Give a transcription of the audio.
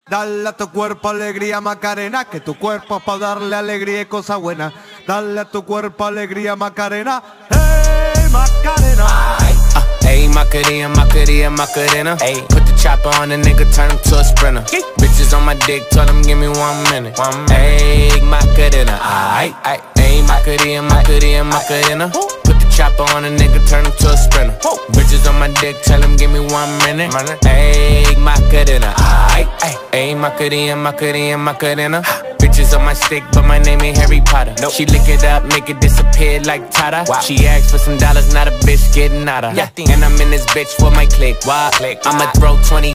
Dale a tu cuerpo alegría Macarena, que tu cuerpo es pa' darle alegría y cosas buenas. Dale a tu cuerpo alegría Macarena, hey Macarena. Ayy, Macarena, Macarena, Macarena. Ayy, put the chopper on the nigga, turn him to a sprinter. Bitches on my dick, tell him give me 1 minute. Ayy, Macarena, aight, aight. Ayy, Macarena, Macarena, Macarena. Put the chopper on a nigga, turn him to a sprinter. Bitches on my dick, tell him give me 1 minute. Ayy, Macarena, aight, aight. Ayy, Macarena, Macarena, Macarena. Bitches on my stick, but my name ain't Harry Potter. Nope. She lick it up, make it disappear like Tata. Wow. She asked for some dollars, not a bitch getting out of. Yeah. And I'm in this bitch for my click. I'ma throw 20